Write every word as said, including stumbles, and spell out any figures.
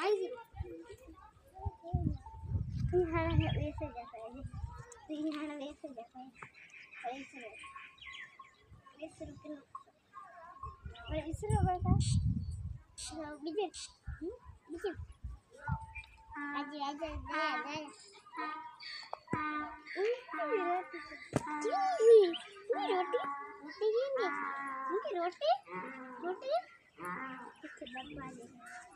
Ay, ini hal biasa jasa ini. Ini hal biasa jasa. Biasa. Biasa rukin. Biasa berapa? Bijak. Bijak. Aja aja aja aja. Ini roti. Ini ini roti. Roti ini. Ini roti. Roti. Itu berapa?